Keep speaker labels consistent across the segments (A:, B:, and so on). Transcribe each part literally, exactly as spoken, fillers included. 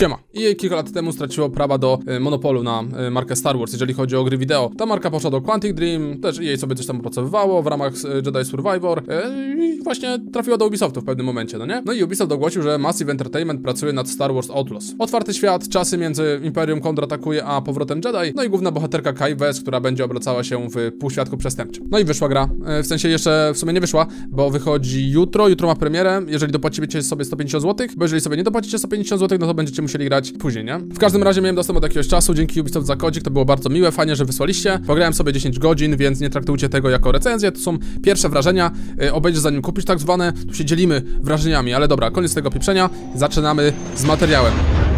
A: Siema. E A kilka lat temu straciło prawa do y, monopolu na y, markę Star Wars, jeżeli chodzi o gry wideo. Ta marka poszła do Quantic Dream, też E A sobie coś tam opracowywało w ramach y, Jedi Survivor y, i właśnie trafiła do Ubisoftu w pewnym momencie, no nie? No i Ubisoft ogłosił, że Massive Entertainment pracuje nad Star Wars Outlaws. Otwarty świat, czasy między Imperium kontratakuje a powrotem Jedi, no i główna bohaterka Kai West, która będzie obracała się w półświadku przestępczym. No i wyszła gra, y, w sensie jeszcze w sumie nie wyszła, bo wychodzi jutro, jutro ma premierę, jeżeli dopłacicie sobie sto pięćdziesiąt złotych, bo jeżeli sobie nie dopłacicie sto pięćdziesiąt złotych, no to będziecie musieli grać później, nie? W każdym razie miałem dostęp od jakiegoś czasu, dzięki Ubisoft za kodzik, to było bardzo miłe, fajnie, że wysłaliście. Pograłem sobie dziesięć godzin, więc nie traktujcie tego jako recenzję, to są pierwsze wrażenia, yy, obejrzysz zanim kupisz tak zwane, tu się dzielimy wrażeniami, ale dobra, koniec tego pieprzenia, zaczynamy z materiałem.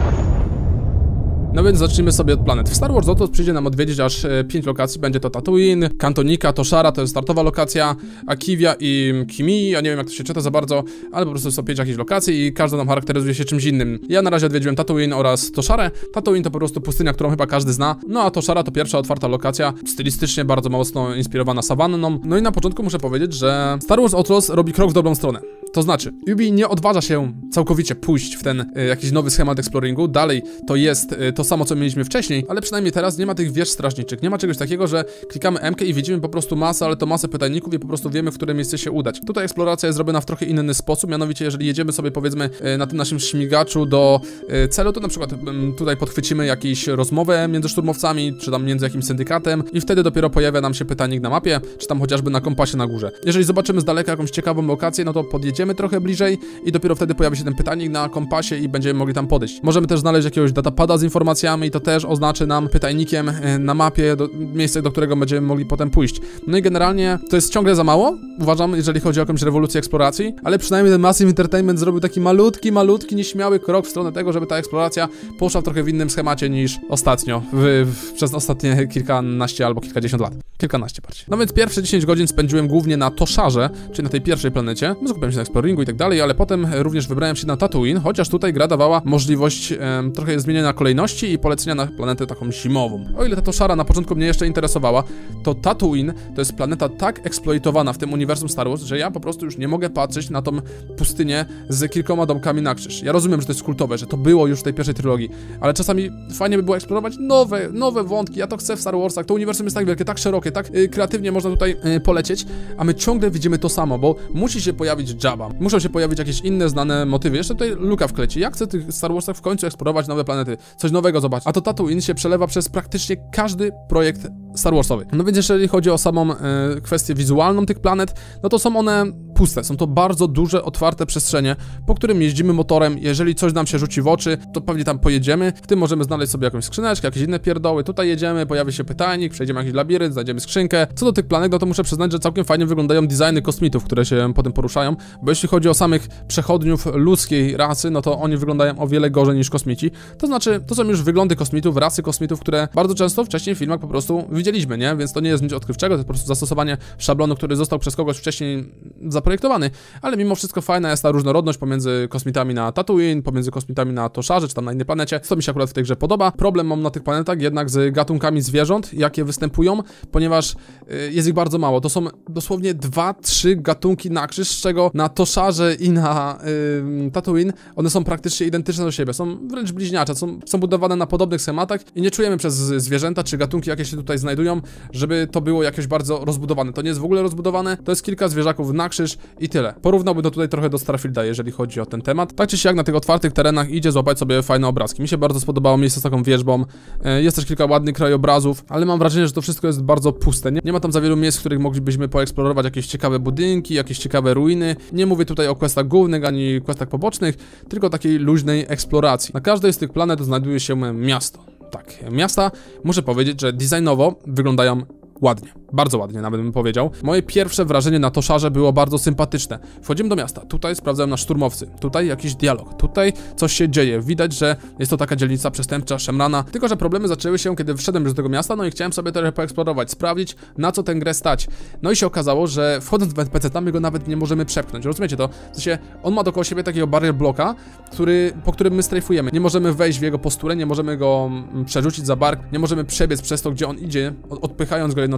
A: No więc zacznijmy sobie od planet. W Star Wars Outlaws przyjdzie nam odwiedzić aż pięć lokacji. Będzie to Tatooine, Cantonica, Toshara, to jest startowa lokacja, Akivia i Kimi. Ja nie wiem, jak to się czyta za bardzo, ale po prostu są pięć jakichś lokacji i każda nam charakteryzuje się czymś innym. Ja na razie odwiedziłem Tatooine oraz Tosharę. Tatooine to po prostu pustynia, którą chyba każdy zna. No a Toshara to pierwsza otwarta lokacja, stylistycznie bardzo mocno inspirowana sawanną. No i na początku muszę powiedzieć, że Star Wars Outlaws robi krok w dobrą stronę. To znaczy, Ubi nie odważa się całkowicie pójść w ten y, jakiś nowy schemat exploringu. Dalej to jest y, to samo, co mieliśmy wcześniej, ale przynajmniej teraz nie ma tych wież strażniczych. Nie ma czegoś takiego, że klikamy M-kę i widzimy po prostu masę, ale to masę pytajników i po prostu wiemy, w które miejsce się udać. Tutaj eksploracja jest zrobiona w trochę inny sposób, mianowicie jeżeli jedziemy sobie powiedzmy y, na tym naszym śmigaczu do y, celu, to na przykład y, tutaj podchwycimy jakąś rozmowę między szturmowcami, czy tam między jakimś syndykatem i wtedy dopiero pojawia nam się pytajnik na mapie, czy tam chociażby na kompasie na górze. Jeżeli zobaczymy z daleka jakąś ciekawą lokację, no to podjedziemy trochę bliżej i dopiero wtedy pojawi się ten pytajnik na kompasie i będziemy mogli tam podejść. Możemy też znaleźć jakiegoś datapada z informacjami i to też oznaczy nam pytajnikiem na mapie do, miejsce, do którego będziemy mogli potem pójść. No i generalnie to jest ciągle za mało, uważam, jeżeli chodzi o jakąś rewolucję eksploracji, ale przynajmniej ten Massive Entertainment zrobił taki malutki, malutki, nieśmiały krok w stronę tego, żeby ta eksploracja poszła w trochę w innym schemacie niż ostatnio, w, w, przez ostatnie kilkanaście albo kilkadziesiąt lat. Kilkanaście bardziej. No więc pierwsze dziesięć godzin spędziłem głównie na Tosharze, czyli na tej pierwszej planecie. No, skupiałem się na exploringu i tak dalej, ale potem również wybrałem się na Tatooine, chociaż tutaj gra dawała możliwość e, trochę zmienienia kolejności i polecenia na planetę taką zimową. O ile ta Toshara na początku mnie jeszcze interesowała, to Tatooine to jest planeta tak eksploitowana w tym uniwersum Star Wars, że ja po prostu już nie mogę patrzeć na tą pustynię z kilkoma domkami na krzyż. Ja rozumiem, że to jest kultowe, że to było już w tej pierwszej trylogii, ale czasami fajnie by było eksplorować nowe, nowe wątki. Ja to chcę w Star Warsach. To uniwersum jest tak wielkie, tak szerokie, tak y, kreatywnie można tutaj y, polecieć, a my ciągle widzimy to samo, bo musi się pojawić Jabba, muszą się pojawić jakieś inne znane motywy. Jeszcze tutaj Luka wkleci. Ja chcę tych Star Warsach w końcu eksplorować nowe planety, coś nowego zobaczyć. A to Tatooine się przelewa przez praktycznie każdy projekt Star Warsowy. No więc jeżeli chodzi o samą y, kwestię wizualną tych planet, no to są one puste. Są to bardzo duże, otwarte przestrzenie, po którym jeździmy motorem. Jeżeli coś nam się rzuci w oczy, to pewnie tam pojedziemy. W tym możemy znaleźć sobie jakąś skrzyneczkę, jakieś inne pierdoły. Tutaj jedziemy, pojawi się pytajnik, przejdziemy jakiś labirynt, znajdziemy skrzynkę. Co do tych planet, no to muszę przyznać, że całkiem fajnie wyglądają designy kosmitów, które się potem poruszają, bo jeśli chodzi o samych przechodniów ludzkiej rasy, no to oni wyglądają o wiele gorzej niż kosmici. To znaczy, to są już wyglądy kosmitów, rasy kosmitów, które bardzo często wcześniej w filmach po prostu widzieliśmy, nie? Więc to nie jest nic odkrywczego, to jest po prostu zastosowanie szablonu, który został przez kogoś wcześniej zaprojektowany, ale mimo wszystko fajna jest ta różnorodność pomiędzy kosmitami na Tatooine, pomiędzy kosmitami na Tosharze, czy tam na innej planecie, co mi się akurat w tej grze podoba. Problem mam na tych planetach jednak z gatunkami zwierząt, jakie występują, ponieważ y, jest ich bardzo mało. To są dosłownie dwa, trzy gatunki na krzyż, z czego na Tosharze i na y, Tatooine one są praktycznie identyczne do siebie, są wręcz bliźniacze, są, są budowane na podobnych schematach i nie czujemy przez zwierzęta, czy gatunki, jakie się tutaj znajdują, żeby to było jakieś bardzo rozbudowane. To nie jest w ogóle rozbudowane, to jest kilka zwierzaków na krzyż i tyle. Porównałbym to tutaj trochę do Starfielda, jeżeli chodzi o ten temat. Tak czy siak na tych otwartych terenach idzie złapać sobie fajne obrazki. Mi się bardzo spodobało miejsce z taką wieżbą. Jest też kilka ładnych krajobrazów, ale mam wrażenie, że to wszystko jest bardzo puste. Nie, nie ma tam za wielu miejsc, w których moglibyśmy poeksplorować jakieś ciekawe budynki, jakieś ciekawe ruiny. Nie mówię tutaj o questach głównych, ani questach pobocznych, tylko takiej luźnej eksploracji. Na każdej z tych planet znajduje się miasto. Tak, miasta, muszę powiedzieć, że designowo wyglądają ładnie, bardzo ładnie nawet bym powiedział. Moje pierwsze wrażenie na Tosharze było bardzo sympatyczne. Wchodzimy do miasta, tutaj sprawdzają nas szturmowcy, tutaj jakiś dialog, tutaj coś się dzieje. Widać, że jest to taka dzielnica przestępcza, szemrana. Tylko że problemy zaczęły się, kiedy wszedłem już do tego miasta, no i chciałem sobie trochę poeksplorować, sprawdzić, na co tę grę stać. No i się okazało, że wchodząc w N P C tam my go nawet nie możemy przepchnąć. Rozumiecie to? W sensie, on ma dookoła siebie takiego barrier bloka, który, po którym my strajfujemy. Nie możemy wejść w jego posturę, nie możemy go przerzucić za bark, nie możemy przebiec przez to, gdzie on idzie, odpychając go jednocześnie.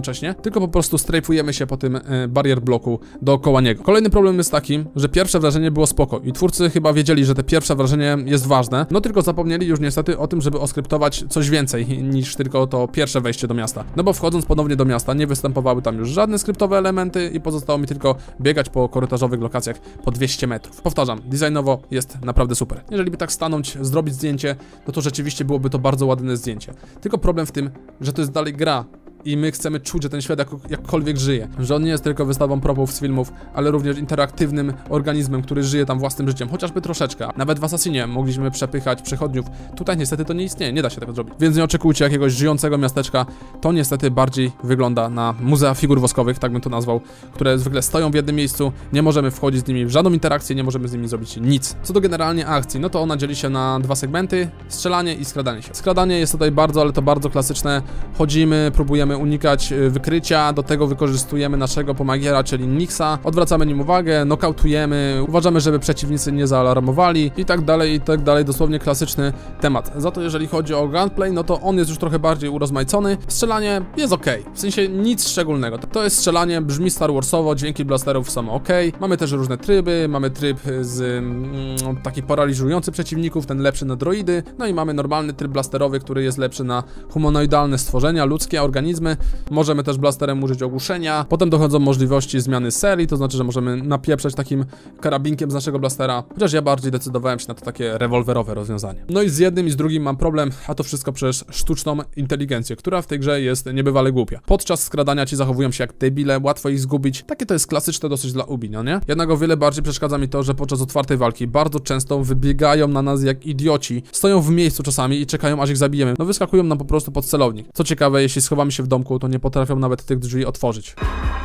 A: tylko po prostu strajfujemy się po tym e, barier bloku dookoła niego. Kolejny problem jest taki, że pierwsze wrażenie było spoko i twórcy chyba wiedzieli, że te pierwsze wrażenie jest ważne, no tylko zapomnieli już niestety o tym, żeby oskryptować coś więcej niż tylko to pierwsze wejście do miasta. No bo wchodząc ponownie do miasta nie występowały tam już żadne skryptowe elementy i pozostało mi tylko biegać po korytarzowych lokacjach po dwieście metrów. Powtarzam, designowo jest naprawdę super. Jeżeli by tak stanąć, zrobić zdjęcie, no to rzeczywiście byłoby to bardzo ładne zdjęcie. Tylko problem w tym, że to jest dalej gra. I my chcemy czuć, że ten świat jak, jakkolwiek żyje. Że on nie jest tylko wystawą propów z filmów, ale również interaktywnym organizmem, który żyje tam własnym życiem, chociażby troszeczkę. Nawet w Assassinie mogliśmy przepychać przechodniów. Tutaj niestety to nie istnieje, nie da się tego zrobić. Więc nie oczekujcie jakiegoś żyjącego miasteczka. To niestety bardziej wygląda na muzea figur woskowych, tak bym to nazwał, które zwykle stoją w jednym miejscu. Nie możemy wchodzić z nimi w żadną interakcję, nie możemy z nimi zrobić nic. Co do generalnie akcji, no to ona dzieli się na dwa segmenty: strzelanie i skradanie się. Skradanie jest tutaj bardzo, ale to bardzo klasyczne. Chodzimy, próbujemy unikać wykrycia, do tego wykorzystujemy naszego pomagiera, czyli Nixa, odwracamy nim uwagę, nokautujemy, uważamy, żeby przeciwnicy nie zaalarmowali i tak dalej, i tak dalej, dosłownie klasyczny temat. Za to jeżeli chodzi o gunplay, no to on jest już trochę bardziej urozmaicony, strzelanie jest ok, w sensie nic szczególnego. To jest strzelanie, brzmi Star Warsowo, dźwięki blasterów są ok, mamy też różne tryby, mamy tryb z mm, taki paraliżujący przeciwników, ten lepszy na droidy, no i mamy normalny tryb blasterowy, który jest lepszy na humanoidalne stworzenia, ludzkie organizmy. Możemy też blasterem użyć ogłuszenia. Potem dochodzą możliwości zmiany serii, to znaczy, że możemy napieprzać takim karabinkiem z naszego blastera. Chociaż ja bardziej decydowałem się na to takie rewolwerowe rozwiązanie. No i z jednym i z drugim mam problem, a to wszystko przez sztuczną inteligencję, która w tej grze jest niebywale głupia. Podczas skradania ci zachowują się jak debile, łatwo ich zgubić. Takie to jest klasyczne dosyć dla Ubi, no nie? Jednak o wiele bardziej przeszkadza mi to, że podczas otwartej walki bardzo często wybiegają na nas jak idioci. Stoją w miejscu czasami i czekają, aż ich zabijemy. No wyskakują nam po prostu pod celownik. Co ciekawe, jeśli schowamy się w domu, to nie potrafią nawet tych drzwi otworzyć.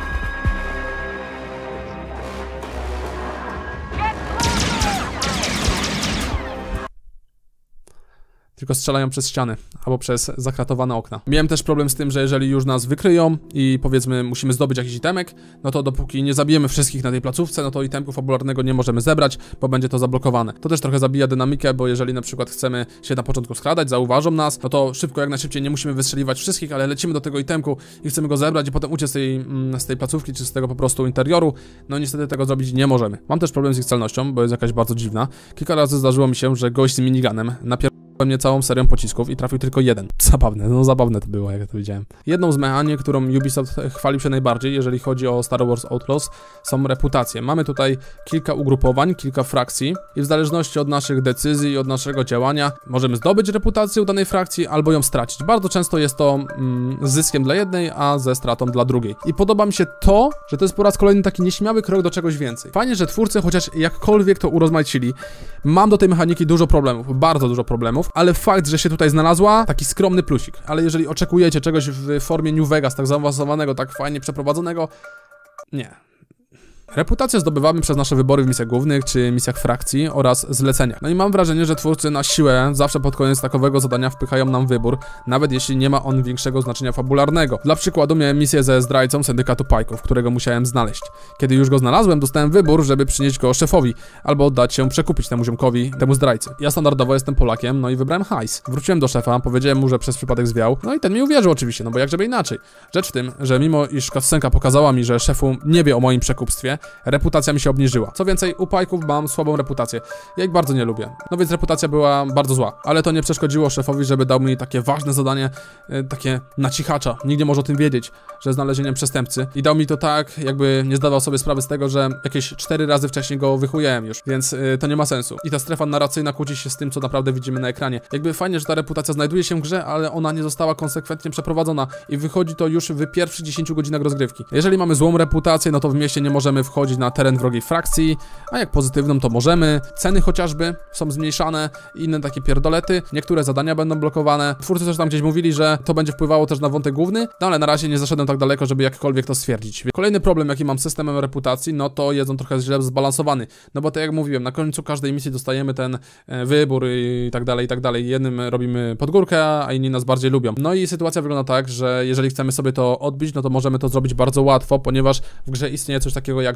A: Tylko strzelają przez ściany albo przez zakratowane okna. Miałem też problem z tym, że jeżeli już nas wykryją i powiedzmy musimy zdobyć jakiś itemek, no to dopóki nie zabijemy wszystkich na tej placówce, no to itemku fabularnego nie możemy zebrać, bo będzie to zablokowane. To też trochę zabija dynamikę, bo jeżeli na przykład chcemy się na początku skradać, zauważą nas, no to szybko jak najszybciej nie musimy wystrzeliwać wszystkich, ale lecimy do tego itemku i chcemy go zebrać i potem uciec z tej, z tej placówki czy z tego po prostu interioru. No niestety tego zrobić nie możemy. Mam też problem z ich celnością, bo jest jakaś bardzo dziwna. Kilka razy zdarzyło mi się, że gość z miniganem napier... mnie całą serią pocisków i trafił tylko jeden. Zabawne, no zabawne to było, jak ja to widziałem. Jedną z mechanik, którą Ubisoft chwalił się najbardziej, jeżeli chodzi o Star Wars Outlaws, są reputacje. Mamy tutaj kilka ugrupowań, kilka frakcji i w zależności od naszych decyzji i od naszego działania możemy zdobyć reputację u danej frakcji albo ją stracić. Bardzo często jest to mm, z zyskiem dla jednej, a ze stratą dla drugiej. I podoba mi się to, że to jest po raz kolejny taki nieśmiały krok do czegoś więcej. Fajnie, że twórcy chociaż jakkolwiek to urozmaicili. Mam do tej mechaniki dużo problemów, bardzo dużo problemów, ale fakt, że się tutaj znalazła, taki skromny plusik. Ale jeżeli oczekujecie czegoś w formie New Vegas, tak zaawansowanego, tak fajnie przeprowadzonego, nie. Reputację zdobywamy przez nasze wybory w misjach głównych czy misjach frakcji oraz zleceniach. No i mam wrażenie, że twórcy na siłę zawsze pod koniec takowego zadania wpychają nam wybór, nawet jeśli nie ma on większego znaczenia fabularnego. Dla przykładu miałem misję ze zdrajcą syndykatu Pike'ów, którego musiałem znaleźć. Kiedy już go znalazłem, dostałem wybór, żeby przynieść go szefowi, albo oddać się przekupić temu ziomkowi, temu zdrajcy. Ja standardowo jestem Polakiem, no i wybrałem hajs. Wróciłem do szefa, powiedziałem mu, że przez przypadek zwiał, no i ten mi uwierzył oczywiście, no bo jak żeby inaczej. Rzecz w tym, że mimo iż cutscenka pokazała mi, że szefu nie wie o moim przekupstwie, reputacja mi się obniżyła. Co więcej, u Pike'ów mam słabą reputację. Ja ich bardzo nie lubię. No więc reputacja była bardzo zła. Ale to nie przeszkodziło szefowi, żeby dał mi takie ważne zadanie, yy, takie na cichacza. Nikt nie może o tym wiedzieć, że znalezieniem przestępcy. I dał mi to tak, jakby nie zdawał sobie sprawy z tego, że jakieś cztery razy wcześniej go wychujałem już. Więc yy, to nie ma sensu. I ta strefa narracyjna kłóci się z tym, co naprawdę widzimy na ekranie. Jakby fajnie, że ta reputacja znajduje się w grze, ale ona nie została konsekwentnie przeprowadzona. I wychodzi to już w pierwszych dziesięciu godzinach rozgrywki. Jeżeli mamy złą reputację, no to w mieście nie możemy wchodzić na teren wrogiej frakcji, a jak pozytywną to możemy. Ceny chociażby są zmniejszane i inne takie pierdolety. Niektóre zadania będą blokowane. Twórcy też tam gdzieś mówili, że to będzie wpływało też na wątek główny, no ale na razie nie zaszedłem tak daleko, żeby jakkolwiek to stwierdzić. Kolejny problem, jaki mam z systemem reputacji, no to jest on trochę źle zbalansowany. No bo tak jak mówiłem, na końcu każdej misji dostajemy ten e, wybór i tak dalej, i tak dalej. Jednym robimy pod górkę, a inni nas bardziej lubią. No i sytuacja wygląda tak, że jeżeli chcemy sobie to odbić, no to możemy to zrobić bardzo łatwo, ponieważ w grze istnieje coś takiego jak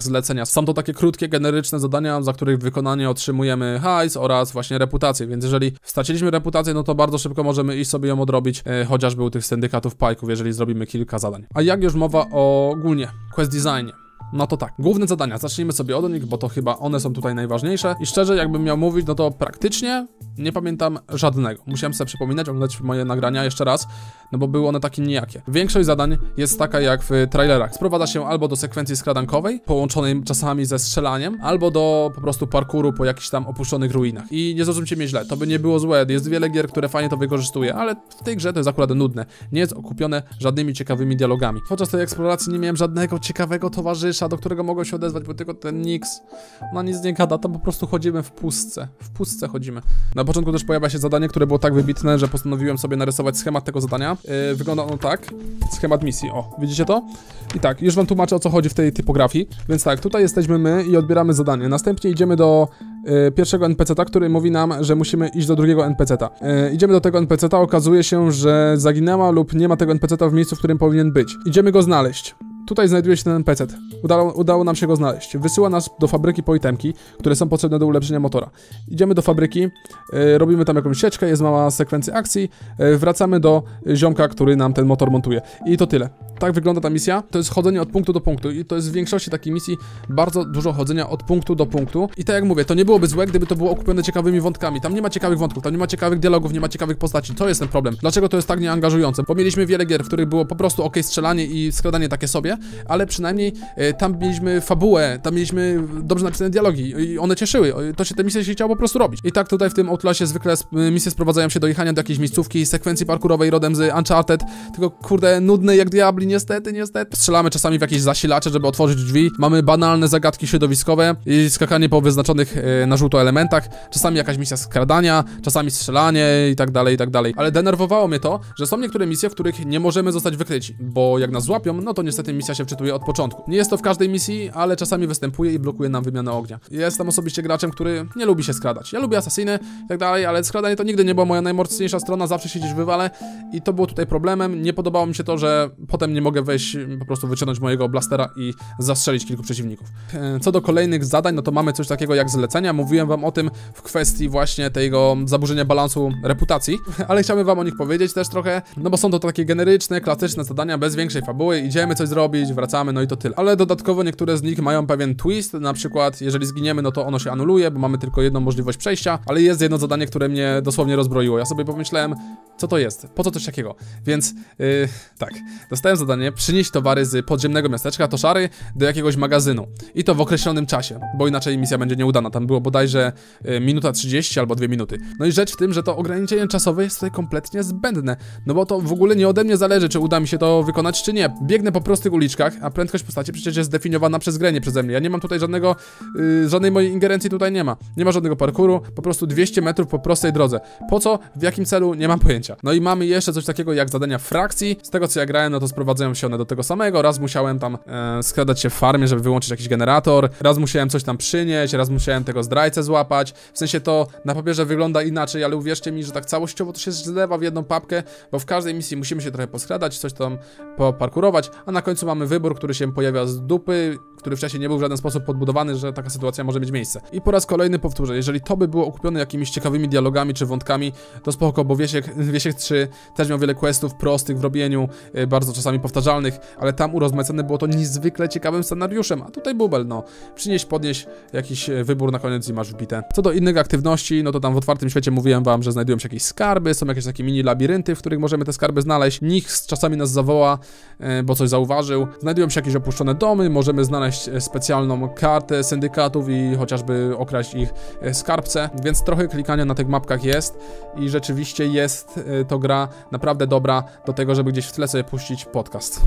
A: zlecenia. Są to takie krótkie, generyczne zadania, za których wykonanie otrzymujemy hajs oraz właśnie reputację, więc jeżeli straciliśmy reputację, no to bardzo szybko możemy iść sobie ją odrobić, e, chociażby u tych syndykatów pajków, jeżeli zrobimy kilka zadań. A jak już mowa o ogólnie quest designie, no to tak, główne zadania, zacznijmy sobie od nich, bo to chyba one są tutaj najważniejsze i szczerze, jakbym miał mówić, no to praktycznie nie pamiętam żadnego. Musiałem sobie przypominać, oglądać moje nagrania jeszcze raz, no bo były one takie nijakie. Większość zadań jest taka jak w trailerach. Sprowadza się albo do sekwencji skradankowej, połączonej czasami ze strzelaniem, albo do po prostu parkouru po jakichś tam opuszczonych ruinach. I nie zrozumcie mnie źle, to by nie było złe, jest wiele gier, które fajnie to wykorzystuje, ale w tej grze to jest akurat nudne. Nie jest okupione żadnymi ciekawymi dialogami. Podczas tej eksploracji nie miałem żadnego ciekawego towarzysza, do którego mogę się odezwać, bo tylko ten Nix, ona nic nie gada, tam po prostu chodzimy w pustce. W pustce chodzimy. Na początku też pojawia się zadanie, które było tak wybitne, że postanowiłem sobie narysować schemat tego zadania. Yy, wygląda ono tak. Schemat misji, o, widzicie to? I tak, już wam tłumaczę, o co chodzi w tej typografii. Więc tak, tutaj jesteśmy my i odbieramy zadanie. Następnie idziemy do yy, pierwszego en pe ce ta, który mówi nam, że musimy iść do drugiego en pe ce ta. Yy, idziemy do tego en pe ce ta, okazuje się, że zaginęła lub nie ma tego en pe ce ta w miejscu, w którym powinien być. Idziemy go znaleźć. Tutaj znajduje się ten en pe ce. Udało, udało nam się go znaleźć. Wysyła nas do fabryki po itemki, które są potrzebne do ulepszenia motora. Idziemy do fabryki, yy, robimy tam jakąś sieczkę, jest mała sekwencja akcji, yy, wracamy do ziomka, który nam ten motor montuje. I to tyle. Tak wygląda ta misja. To jest chodzenie od punktu do punktu i to jest w większości takiej misji bardzo dużo chodzenia od punktu do punktu. I tak jak mówię, to nie byłoby złe, gdyby to było okupione ciekawymi wątkami. Tam nie ma ciekawych wątków, tam nie ma ciekawych dialogów, nie ma ciekawych postaci. To jest ten problem. Dlaczego to jest tak nieangażujące? Bo mieliśmy wiele gier, w których było po prostu ok, strzelanie i skradanie takie sobie, ale przynajmniej e, tam mieliśmy fabułę, tam mieliśmy dobrze napisane dialogi i one cieszyły. To się te misje się chciało po prostu robić. I tak tutaj w tym Outlasie zwykle misje sprowadzają się do jechania do jakiejś miejscówki, sekwencji parkurowej rodem z Uncharted, tylko kurde nudne jak diabli, niestety, niestety. Strzelamy czasami w jakieś zasilacze, żeby otworzyć drzwi. Mamy banalne zagadki środowiskowe i skakanie po wyznaczonych e, na żółto elementach. Czasami jakaś misja skradania, czasami strzelanie i tak dalej, i tak dalej. Ale denerwowało mnie to, że są niektóre misje, w których nie możemy zostać wykryci, bo jak nas złapią, no to niestety misja się wczytuje od początku. Nie jest to w każdej misji, ale czasami występuje i blokuje nam wymianę ognia. Jestem osobiście graczem, który nie lubi się skradać. Ja lubię asasyny i tak dalej, ale skradanie to nigdy nie była moja najmocniejsza strona, zawsze się gdzieś wywalę i to było tutaj problemem. Nie podobało mi się to, że potem nie mogę wejść, po prostu wyciągnąć mojego blastera i zastrzelić kilku przeciwników. Co do kolejnych zadań, no to mamy coś takiego jak zlecenia. Mówiłem wam o tym w kwestii właśnie tego zaburzenia balansu reputacji, ale chciałbym wam o nich powiedzieć też trochę, no bo są to takie generyczne, klasyczne zadania bez większej fabuły, idziemy coś zrobić, wracamy, no i to tyle. Ale dodatkowo niektóre z nich mają pewien twist, na przykład jeżeli zginiemy, no to ono się anuluje, bo mamy tylko jedną możliwość przejścia, ale jest jedno zadanie, które mnie dosłownie rozbroiło. Ja sobie pomyślałem, co to jest? Po co coś takiego? Więc yy, tak, dostałem zadanie przynieść towary z podziemnego miasteczka Toszary do jakiegoś magazynu. I to w określonym czasie, bo inaczej misja będzie nieudana. Tam było bodajże yy, minuta trzydzieści albo dwie minuty. No i rzecz w tym, że to ograniczenie czasowe jest tutaj kompletnie zbędne. No bo to w ogóle nie ode mnie zależy, czy uda mi się to wykonać, czy nie. Biegnę po prostych uliczkach, a prędkość postaci przecież jest zdefiniowana przez grę, nie przeze mnie. Ja nie mam tutaj żadnego, yy, żadnej mojej ingerencji tutaj nie ma. Nie ma żadnego parkouru, po prostu dwieście metrów po prostej drodze. Po co? W jakim celu? Nie mam pojęcia. No i mamy jeszcze coś takiego jak zadania frakcji. Z tego co ja grałem, no to sprowadzają się one do tego samego. Raz musiałem tam e, skradać się w farmie, żeby wyłączyć jakiś generator. Raz musiałem coś tam przynieść, raz musiałem tego zdrajcę złapać. W sensie to na papierze wygląda inaczej, ale uwierzcie mi, że tak całościowo to się zlewa w jedną papkę, bo w każdej misji musimy się trochę poskradać, coś tam poparkurować, a na końcu mamy wybór, który się pojawia z dupy, który wcześniej nie był w żaden sposób podbudowany, że taka sytuacja może mieć miejsce. I po raz kolejny powtórzę, jeżeli to by było okupione jakimiś ciekawymi dialogami czy wątkami, to spoko, bo Wiesiek, Wiesiek trzy też miał wiele questów prostych w robieniu, yy, bardzo czasami powtarzalnych, ale tam urozmaicone było to niezwykle ciekawym scenariuszem, a tutaj bubel, no. Przynieś, podnieś jakiś wybór na koniec i masz wbite. Co do innych aktywności, no to tam w otwartym świecie mówiłem wam, że znajdują się jakieś skarby, są jakieś takie mini labirynty, w których możemy te skarby znaleźć. Nikt czasami nas zawoła, yy, bo coś zauważył. Znajdują się jakieś opuszczone domy, możemy znaleźć specjalną kartę syndykatów i chociażby okraść ich skarbce, więc trochę klikania na tych mapkach jest i rzeczywiście jest to gra naprawdę dobra do tego, żeby gdzieś w tle sobie puścić podcast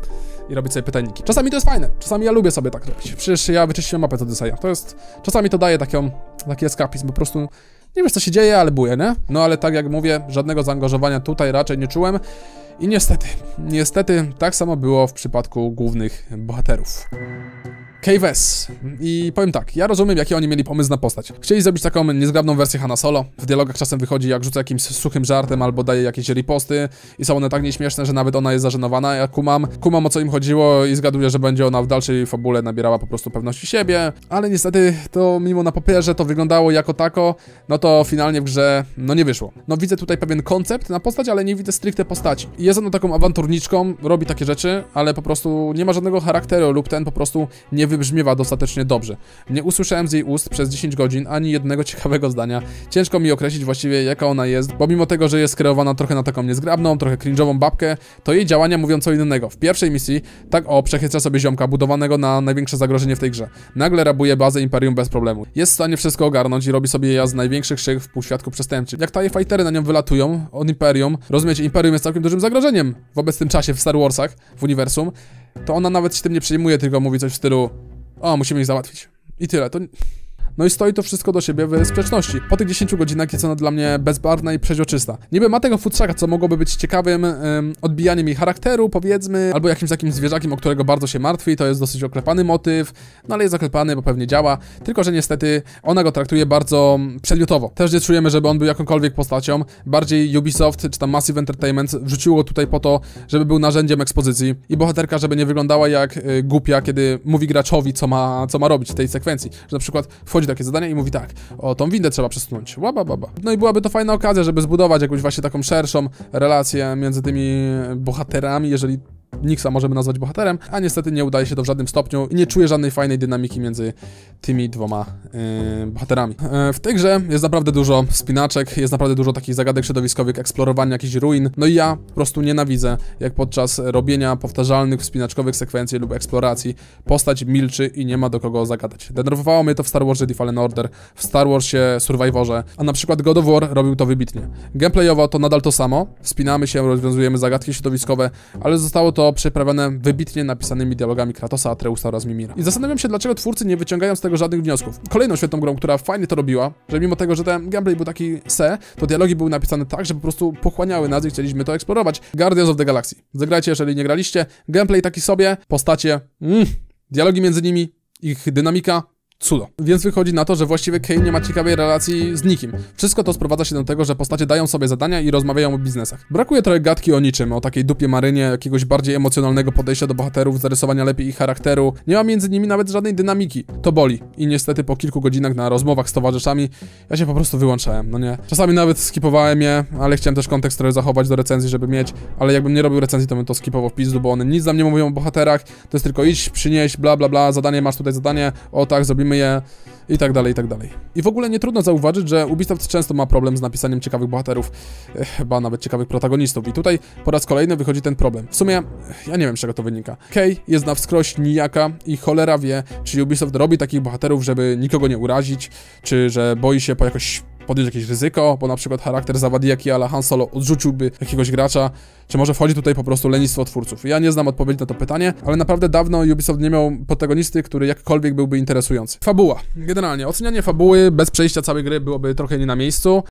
A: i robić sobie pytajniki. Czasami to jest fajne, czasami ja lubię sobie tak robić. Przecież ja wyczyściłem mapę z Odyseja. To jest, czasami to daje taką, taki eskapizm, po prostu nie wiesz co się dzieje, ale buję, nie? No ale tak jak mówię, żadnego zaangażowania tutaj raczej nie czułem i niestety, niestety tak samo było w przypadku głównych bohaterów. Kay Wess. I powiem tak, ja rozumiem, jaki oni mieli pomysł na postać. Chcieli zrobić taką niezgrabną wersję Hanna Solo. W dialogach czasem wychodzi, jak rzuca jakimś suchym żartem albo daje jakieś riposty i są one tak nieśmieszne, że nawet ona jest zażenowana. Ja kumam, kumam o co im chodziło i zgaduję, że będzie ona w dalszej fabule nabierała po prostu pewności siebie, ale niestety to mimo na papierze to wyglądało jako tako, no to finalnie w grze no nie wyszło. No widzę tutaj pewien koncept na postać, ale nie widzę stricte postaci. Jest ona taką awanturniczką, robi takie rzeczy, ale po prostu nie ma żadnego charakteru lub ten po prostu nie wybrzmiewa dostatecznie dobrze. Nie usłyszałem z jej ust przez dziesięć godzin ani jednego ciekawego zdania. Ciężko mi określić właściwie jaka ona jest, bo mimo tego, że jest skreowana trochę na taką niezgrabną, trochę cringe'ową babkę, to jej działania mówią co innego. W pierwszej misji tak o, przechytra sobie ziomka budowanego na największe zagrożenie w tej grze. Nagle rabuje bazę Imperium bez problemu. Jest w stanie wszystko ogarnąć i robi sobie ja z największych szyk w półświadku przestępczym. Jak TIE Fightery na nią wylatują od Imperium, rozumiecie, Imperium jest całkiem dużym zagrożeniem w obecnym czasie w Star Warsach, w uniwersum, to ona nawet się tym nie przejmuje, tylko mówi coś w stylu: o, musimy ich załatwić. I tyle. To... No i stoi to wszystko do siebie w sprzeczności. Po tych dziesięciu godzinach jest ona dla mnie bezbarwna i przeźroczysta. Niby ma tego futrzaka, co mogłoby być ciekawym ym, odbijaniem jej charakteru, powiedzmy, albo jakimś takim zwierzakiem, o którego bardzo się martwi, to jest dosyć oklepany motyw, no ale jest oklepany, bo pewnie działa, tylko że niestety ona go traktuje bardzo przedmiotowo. Też nie czujemy, żeby on był jakąkolwiek postacią, bardziej Ubisoft czy tam Massive Entertainment wrzuciło tutaj po to, żeby był narzędziem ekspozycji i bohaterka, żeby nie wyglądała jak y, głupia, kiedy mówi graczowi, co ma, co ma robić w tej sekwencji, że na przykład wchodzi takie zadania i mówi tak: o, tą windę trzeba przesunąć, łaba baba. No i byłaby to fajna okazja, żeby zbudować jakąś właśnie taką szerszą relację między tymi bohaterami, jeżeli Nixa możemy nazwać bohaterem, a niestety nie udaje się to w żadnym stopniu i nie czuję żadnej fajnej dynamiki między tymi dwoma yy, bohaterami. Yy, w tej grze jest naprawdę dużo spinaczek, jest naprawdę dużo takich zagadek środowiskowych, eksplorowania jakichś ruin, no i ja po prostu nienawidzę, jak podczas robienia powtarzalnych spinaczkowych sekwencji lub eksploracji postać milczy i nie ma do kogo zagadać. Denerwowało mnie to w Star Wars Jedi Fallen Order, w Star Warsie Survivorze, a na przykład God of War robił to wybitnie. Gameplayowo to nadal to samo, wspinamy się, rozwiązujemy zagadki środowiskowe, ale zostało to przyprawione wybitnie napisanymi dialogami Kratosa, Atreusa oraz Mimira. I zastanawiam się, dlaczego twórcy nie wyciągają z tego żadnych wniosków. Kolejną świetną grą, która fajnie to robiła, że mimo tego, że ten gameplay był taki se, to dialogi były napisane tak, że po prostu pochłaniały nas i chcieliśmy to eksplorować. Guardians of the Galaxy. Zagrajcie, jeżeli nie graliście. Gameplay taki sobie, postacie, mm, dialogi między nimi, ich dynamika, cudo. Więc wychodzi na to, że właściwie Kay nie ma ciekawej relacji z nikim. Wszystko to sprowadza się do tego, że postacie dają sobie zadania i rozmawiają o biznesach. Brakuje trochę gadki o niczym, o takiej dupie marynie, jakiegoś bardziej emocjonalnego podejścia do bohaterów, zarysowania lepiej ich charakteru. Nie ma między nimi nawet żadnej dynamiki. To boli. I niestety po kilku godzinach na rozmowach z towarzyszami ja się po prostu wyłączałem, no nie. Czasami nawet skipowałem je, ale chciałem też kontekst trochę zachować do recenzji, żeby mieć, ale jakbym nie robił recenzji, to bym to skipował w pizdu, bo one nic nam nie mówią o bohaterach, to jest tylko iść, przynieść, bla bla bla, zadanie, masz tutaj zadanie, o tak, zrobimy je i tak dalej, i tak dalej. I w ogóle nie trudno zauważyć, że Ubisoft często ma problem z napisaniem ciekawych bohaterów, chyba nawet ciekawych protagonistów. I tutaj po raz kolejny wychodzi ten problem. W sumie, ja nie wiem, z czego to wynika. Kay jest na wskroś nijaka i cholera wie, czy Ubisoft robi takich bohaterów, żeby nikogo nie urazić, czy że boi się po jakoś podjąć jakieś ryzyko, bo na przykład charakter zawadiaki a la Han Solo odrzuciłby jakiegoś gracza, czy może wchodzi tutaj po prostu lenistwo twórców. Ja nie znam odpowiedzi na to pytanie, ale naprawdę dawno Ubisoft nie miał protagonisty, który jakkolwiek byłby interesujący. Fabuła. Generalnie, ocenianie fabuły bez przejścia całej gry byłoby trochę nie na miejscu.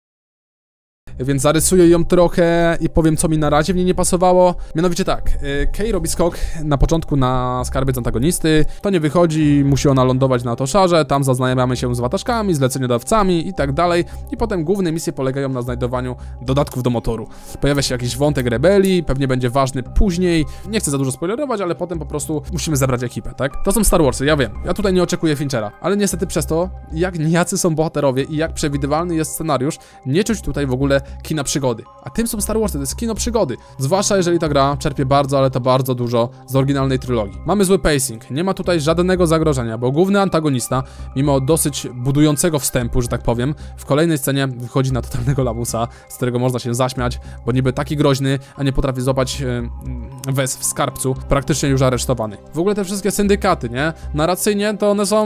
A: Więc zarysuję ją trochę i powiem, co mi na razie w niej nie pasowało. Mianowicie tak, Kay robi skok na początku na skarbiec antagonisty, to nie wychodzi, musi ona lądować na Toszarze, tam zaznajamiamy się z watażkami, zleceniodawcami i tak dalej. I potem główne misje polegają na znajdowaniu dodatków do motoru. Pojawia się jakiś wątek rebelii, pewnie będzie ważny później, nie chcę za dużo spoilerować, ale potem po prostu musimy zebrać ekipę, tak? To są Star Warsy, ja wiem, ja tutaj nie oczekuję Finchera, ale niestety przez to, jak nijacy są bohaterowie i jak przewidywalny jest scenariusz, nie czuć tutaj w ogóle kina przygody. A tym są Star Warsy, to jest kino przygody. Zwłaszcza jeżeli ta gra czerpie bardzo, ale to bardzo dużo z oryginalnej trylogii. Mamy zły pacing, nie ma tutaj żadnego zagrożenia, bo główny antagonista, mimo dosyć budującego wstępu, że tak powiem, w kolejnej scenie wychodzi na totalnego lamusa, z którego można się zaśmiać, bo niby taki groźny, a nie potrafi złapać yy, Wes w skarbcu, praktycznie już aresztowany. W ogóle te wszystkie syndykaty, nie? Narracyjnie to one są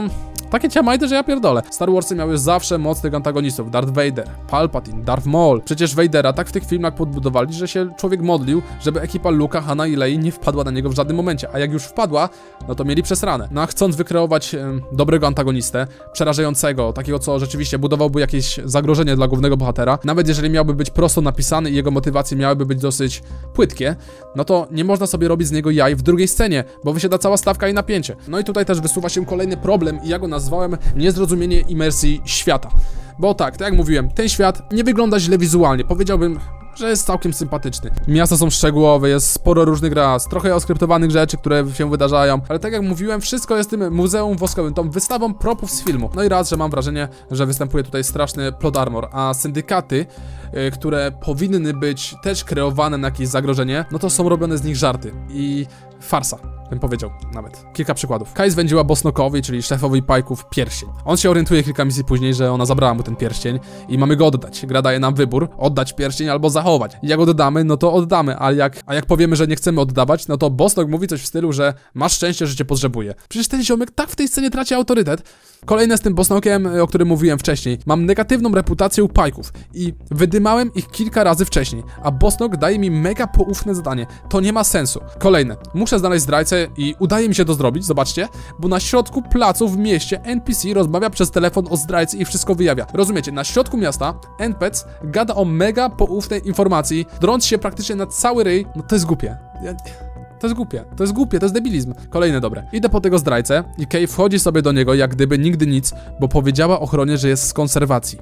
A: Takie ciamajdy, że ja pierdolę. Star Warsy miały zawsze mocnych antagonistów. Darth Vader, Palpatine, Darth Maul. Przecież Vadera tak w tych filmach podbudowali, że się człowiek modlił, żeby ekipa Luke'a, Hana i Lei nie wpadła na niego w żadnym momencie. A jak już wpadła, no to mieli przesrane. No a chcąc wykreować e, dobrego antagonistę, przerażającego, takiego, co rzeczywiście budowałby jakieś zagrożenie dla głównego bohatera, nawet jeżeli miałby być prosto napisany i jego motywacje miałyby być dosyć płytkie, no to nie można sobie robić z niego jaj w drugiej scenie, bo wysiada cała stawka i napięcie. No i tutaj też wysuwa się kolejny problem i ja go nazwałem niezrozumienie imersji świata. Bo tak, tak jak mówiłem, ten świat nie wygląda źle wizualnie, powiedziałbym, że jest całkiem sympatyczny. Miasta są szczegółowe, jest sporo różnych ras, trochę oskryptowanych rzeczy, które się wydarzają, ale tak jak mówiłem, wszystko jest tym muzeum woskowym, tą wystawą propów z filmu. No i raz, że mam wrażenie, że występuje tutaj straszny plot armor, a syndykaty, yy, które powinny być też kreowane na jakieś zagrożenie, no to są robione z nich żarty i farsa, bym powiedział nawet. Kilka przykładów. Kai zwędziła Bosnokowi, czyli szefowi Pajków, pierścień. On się orientuje kilka misji później, że ona zabrała mu ten pierścień i mamy go oddać. Gra daje nam wybór, oddać pierścień albo zachować. I jak oddamy, no to oddamy, a jak, a jak powiemy, że nie chcemy oddawać, no to Bosnok mówi coś w stylu, że masz szczęście, że cię potrzebuje. Przecież ten ziomek tak w tej scenie traci autorytet. Kolejne z tym Bosnokiem, o którym mówiłem wcześniej. Mam negatywną reputację u Pajków i wydymałem ich kilka razy wcześniej, a Bosnok daje mi mega poufne zadanie. To nie ma sensu. Kolejne. Muszę znaleźć zdrajcę i udaje mi się to zrobić, zobaczcie, bo na środku placu w mieście N P C rozmawia przez telefon o zdrajcy i wszystko wyjawia. Rozumiecie, na środku miasta N P C gada o mega poufnej informacji, drąc się praktycznie na cały ryj. No to jest głupie. Ja... To jest głupie, to jest głupie, to jest debilizm. Kolejne dobre. Idę po tego zdrajcę i Kay wchodzi sobie do niego jak gdyby nigdy nic, bo powiedziała ochronie, że jest z konserwacji.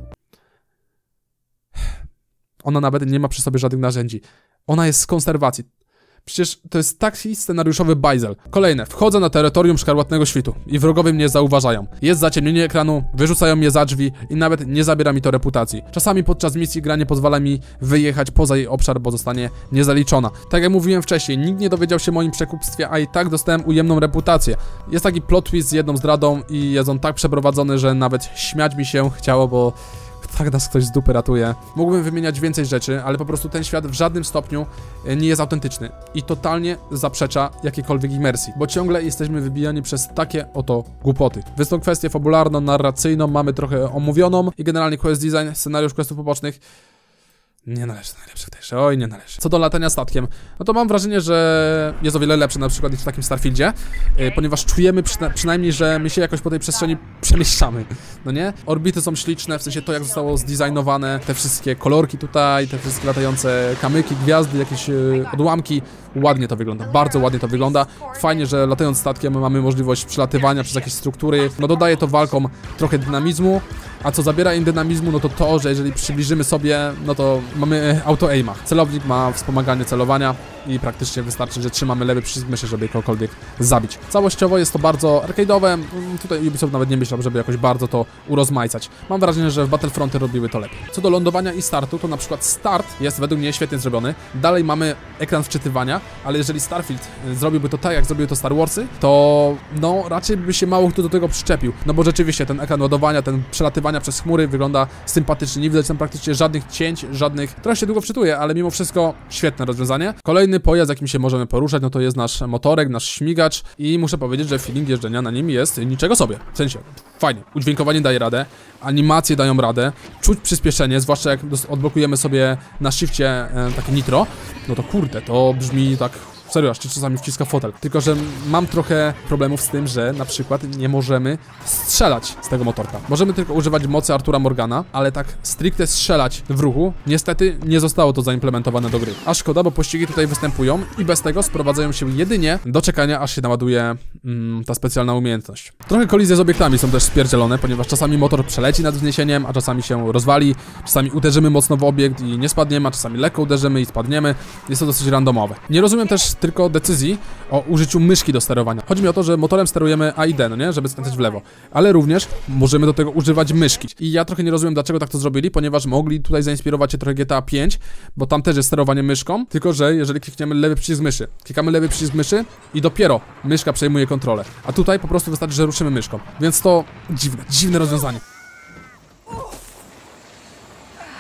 A: Ona nawet nie ma przy sobie żadnych narzędzi. Ona jest z konserwacji. Przecież to jest taki scenariuszowy bajzel. Kolejne. Wchodzę na terytorium Szkarłatnego Świtu i wrogowie mnie zauważają. Jest zaciemnienie ekranu, wyrzucają mnie za drzwi i nawet nie zabiera mi to reputacji. Czasami podczas misji gra nie pozwala mi wyjechać poza jej obszar, bo zostanie niezaliczona. Tak jak mówiłem wcześniej, nikt nie dowiedział się o moim przekupstwie, a i tak dostałem ujemną reputację. Jest taki plot twist z jedną zdradą i jest on tak przeprowadzony, że nawet śmiać mi się chciało, bo... tak nas ktoś z dupy ratuje. Mógłbym wymieniać więcej rzeczy, ale po prostu ten świat w żadnym stopniu nie jest autentyczny i totalnie zaprzecza jakiejkolwiek imersji, bo ciągle jesteśmy wybijani przez takie oto głupoty. Więc tą kwestię fabularno-narracyjną mamy trochę omówioną i generalnie quest design, scenariusz questów pobocznych nie należy do najlepszych też. Oj, nie należy. Co do latania statkiem, no to mam wrażenie, że jest o wiele lepsze na przykład niż w takim Starfieldzie, yy, ponieważ czujemy przyna przynajmniej, że my się jakoś po tej przestrzeni przemieszczamy, no nie? Orbity są śliczne, w sensie to jak zostało zdesignowane, te wszystkie kolorki tutaj, te wszystkie latające kamyki, gwiazdy, jakieś yy, odłamki, ładnie to wygląda, bardzo ładnie to wygląda. Fajnie, że latając statkiem mamy możliwość przelatywania przez jakieś struktury, no dodaje to walkom trochę dynamizmu, a co zabiera im dynamizmu, no to to, że jeżeli przybliżymy sobie, no to mamy auto-aima. Celownik ma wspomaganie celowania i praktycznie wystarczy, że trzymamy lewy przycisk myszy, żeby kogokolwiek zabić. Całościowo jest to bardzo arcade'owe, tutaj Ubisoft nawet nie myślał, żeby jakoś bardzo to urozmaicać. Mam wrażenie, że w Battlefronty robiły to lepiej. Co do lądowania i startu, to na przykład start jest według mnie świetnie zrobiony. Dalej mamy ekran wczytywania, ale jeżeli Starfield zrobiłby to tak, jak zrobiły to Star Warsy, to no raczej by się mało kto do tego przyczepił. No bo rzeczywiście ten ekran ładowania, ten przelatywania przez chmury wygląda sympatycznie. Nie widać tam praktycznie żadnych cięć, żadnych... Trochę się długo wczytuje, ale mimo wszystko świetne rozwiązanie. Kolejny pojazd, jakim się możemy poruszać, no to jest nasz motorek, nasz śmigacz i muszę powiedzieć, że feeling jeżdżenia na nim jest niczego sobie. W sensie, fajnie. Udźwiękowanie daje radę, animacje dają radę, czuć przyspieszenie, zwłaszcza jak odblokujemy sobie na shifcie e, takie nitro, no to kurde, to brzmi tak... Serio, aż czasami wciska fotel. Tylko że mam trochę problemów z tym, że na przykład nie możemy strzelać z tego motorka. Możemy tylko używać mocy Artura Morgana, ale tak stricte strzelać w ruchu, niestety nie zostało to zaimplementowane do gry. A szkoda, bo pościgi tutaj występują i bez tego sprowadzają się jedynie do czekania, aż się naładuje mm, ta specjalna umiejętność. Trochę kolizje z obiektami są też spierdzielone, ponieważ czasami motor przeleci nad wzniesieniem, a czasami się rozwali, czasami uderzymy mocno w obiekt i nie spadniemy, a czasami lekko uderzymy i spadniemy. Jest to dosyć randomowe. Nie rozumiem też tylko decyzji o użyciu myszki do sterowania. Chodzi mi o to, że motorem sterujemy A i D, no nie? Żeby skręcać w lewo. Ale również możemy do tego używać myszki. I ja trochę nie rozumiem, dlaczego tak to zrobili, ponieważ mogli tutaj zainspirować się trochę G T A pięć, bo tam też jest sterowanie myszką, tylko że jeżeli klikniemy lewy przycisk myszy, klikamy lewy przycisk myszy i dopiero myszka przejmuje kontrolę. A tutaj po prostu wystarczy, że ruszymy myszką. Więc to dziwne, dziwne rozwiązanie.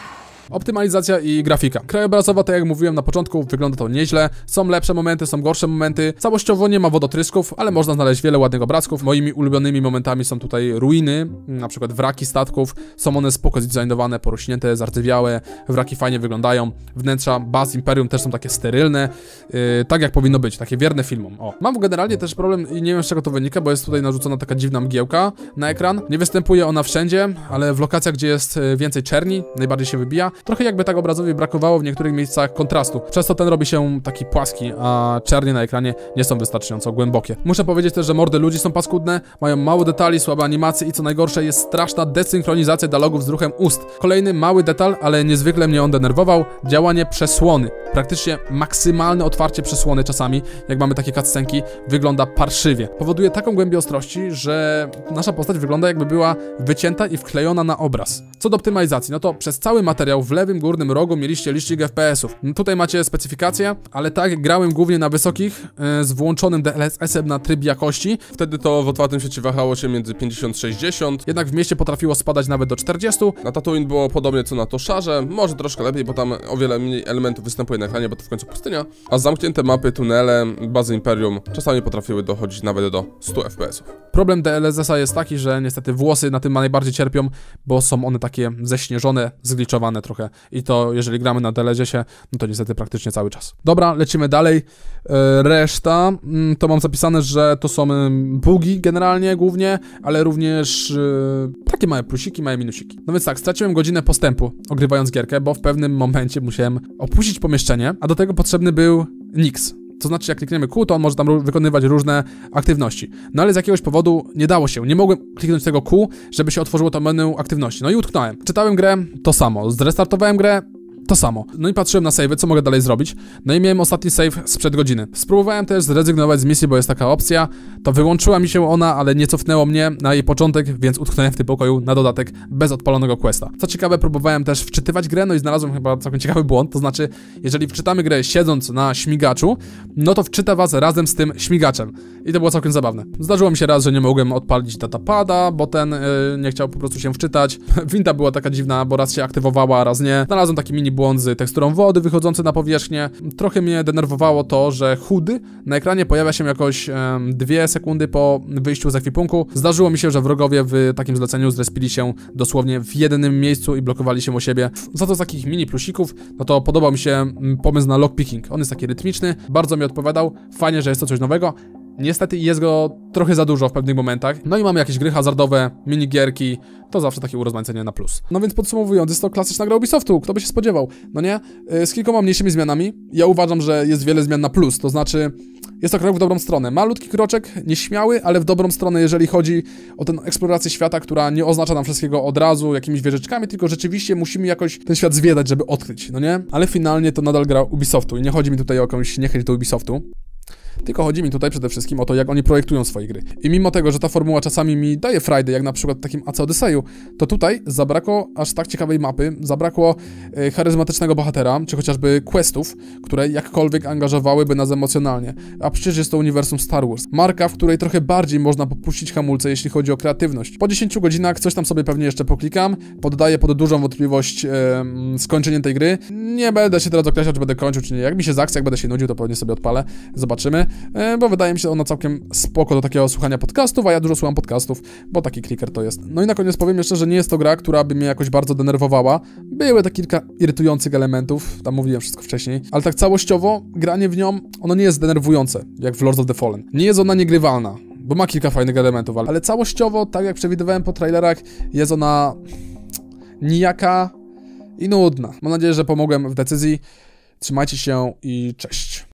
A: Optymalizacja i grafika. Krajobrazowo, tak jak mówiłem na początku, wygląda to nieźle. Są lepsze momenty, są gorsze momenty. Całościowo nie ma wodotrysków, ale można znaleźć wiele ładnych obrazków. Moimi ulubionymi momentami są tutaj ruiny, na przykład wraki statków. Są one spoko zdesignowane, porośnięte, zardzewiałe. Wraki fajnie wyglądają. Wnętrza baz Imperium też są takie sterylne. Yy, tak jak powinno być, takie wierne filmom. O. Mam generalnie też problem i nie wiem z czego to wynika, bo jest tutaj narzucona taka dziwna mgiełka na ekran. Nie występuje ona wszędzie, ale w lokacjach, gdzie jest więcej czerni, najbardziej się wybija. Trochę jakby tak obrazowi brakowało w niektórych miejscach kontrastu. Przez to ten robi się taki płaski, a czernie na ekranie nie są wystarczająco głębokie. Muszę powiedzieć też, że mordy ludzi są paskudne, mają mało detali, słabe animacje i co najgorsze jest straszna desynchronizacja dialogów z ruchem ust. Kolejny mały detal, ale niezwykle mnie on denerwował, działanie przesłony. Praktycznie maksymalne otwarcie przesłony czasami, jak mamy takie cutscenki, wygląda parszywie. Powoduje taką głębię ostrości, że nasza postać wygląda jakby była wycięta i wklejona na obraz. Co do optymalizacji, no to przez cały materiał w lewym górnym rogu mieliście licznik F P S-ów. No tutaj macie specyfikację, ale tak, grałem głównie na wysokich, yy, z włączonym D L S S-em na tryb jakości.
B: Wtedy to w otwartym świecie wahało się między pięćdziesiąt a sześćdziesiąt.
A: Jednak w mieście potrafiło spadać nawet do czterdziestu.
B: Na Tatooine było podobnie co na Toszarze, może troszkę lepiej, bo tam o wiele mniej elementów występuje na ekranie, bo to w końcu pustynia. A zamknięte mapy, tunele, bazy Imperium czasami potrafiły dochodzić nawet do stu F P S-ów.
A: Problem D L S S-a jest taki, że niestety włosy na tym najbardziej cierpią, bo są one takie ześnieżone, zgliczowane trochę. I to jeżeli gramy na D L S S-ie, no to niestety praktycznie cały czas. Dobra, lecimy dalej. E, reszta, to mam zapisane, że to są bugi generalnie, głównie, ale również e, takie małe plusiki, małe minusiki. No więc tak, straciłem godzinę postępu ogrywając gierkę, bo w pewnym momencie musiałem opuścić pomieszczenie, a do tego potrzebny był Nix. To znaczy, jak klikniemy Q, to on może tam wykonywać różne aktywności. No ale z jakiegoś powodu nie dało się. Nie mogłem kliknąć tego Q, żeby się otworzyło to menu aktywności. No i utknąłem. Czytałem grę, to samo. Zrestartowałem grę, to samo. No i patrzyłem na save'y, co mogę dalej zrobić. No i miałem ostatni save sprzed godziny. Spróbowałem też zrezygnować z misji, bo jest taka opcja. To wyłączyła mi się ona, ale nie cofnęło mnie na jej początek, więc utknąłem w tym pokoju na dodatek bez odpalonego questa. Co ciekawe, próbowałem też wczytywać grę, no i znalazłem chyba całkiem ciekawy błąd. To znaczy, jeżeli wczytamy grę siedząc na śmigaczu, no to wczyta was razem z tym śmigaczem. I to było całkiem zabawne. Zdarzyło mi się raz, że nie mogłem odpalić datapada, bo ten yy, nie chciał po prostu się wczytać. Winda była taka dziwna, bo raz się aktywowała, a raz nie. Znalazłem taki mini błąd z teksturą wody wychodzący na powierzchnię. Trochę mnie denerwowało to, że H U D na ekranie pojawia się jakoś um, dwie sekundy po wyjściu z ekwipunku. Zdarzyło mi się, że wrogowie w takim zleceniu zrespili się dosłownie w jednym miejscu i blokowali się o siebie. Za to z takich mini plusików, no to podobał mi się pomysł na lockpicking. On jest taki rytmiczny, bardzo mi odpowiadał. Fajnie, że jest to coś nowego. Niestety jest go trochę za dużo w pewnych momentach. No i mamy jakieś gry hazardowe, minigierki, to zawsze takie urozmaicenie na plus. No więc podsumowując, jest to klasyczna gra Ubisoftu, kto by się spodziewał, no nie? Z kilkoma mniejszymi zmianami. Ja uważam, że jest wiele zmian na plus, to znaczy jest to krok w dobrą stronę. Malutki kroczek, nieśmiały, ale w dobrą stronę, jeżeli chodzi o tę eksplorację świata, która nie oznacza nam wszystkiego od razu jakimiś wieżyczkami, tylko rzeczywiście musimy jakoś ten świat zwiedzać, żeby odkryć, no nie? Ale finalnie to nadal gra Ubisoftu i nie chodzi mi tutaj o jakąś niechęć do Ubisoftu. Tylko chodzi mi tutaj przede wszystkim o to, jak oni projektują swoje gry. I mimo tego, że ta formuła czasami mi daje frajdę, jak na przykład w takim A C Odyseju, to tutaj zabrakło aż tak ciekawej mapy, zabrakło e, charyzmatycznego bohatera, czy chociażby questów, które jakkolwiek angażowałyby nas emocjonalnie. A przecież jest to uniwersum Star Wars. Marka, w której trochę bardziej można popuścić hamulce, jeśli chodzi o kreatywność. Po dziesięciu godzinach coś tam sobie pewnie jeszcze poklikam, poddaję pod dużą wątpliwość e, skończenie tej gry. Nie będę się teraz określał, czy będę kończył, czy nie. Jak mi się zachce, jak będę się nudził, to pewnie sobie odpalę. Zobaczymy. Bo wydaje mi się ona całkiem spoko do takiego słuchania podcastów, a ja dużo słucham podcastów, bo taki kliker to jest. No i na koniec powiem jeszcze, że nie jest to gra, która by mnie jakoś bardzo denerwowała. Były te kilka irytujących elementów, tam mówiłem wszystko wcześniej, ale tak całościowo granie w nią, ono nie jest denerwujące, jak w Lords of the Fallen. Nie jest ona niegrywalna, bo ma kilka fajnych elementów, ale całościowo, tak jak przewidywałem po trailerach, jest ona nijaka i nudna. Mam nadzieję, że pomogłem w decyzji. Trzymajcie się i cześć.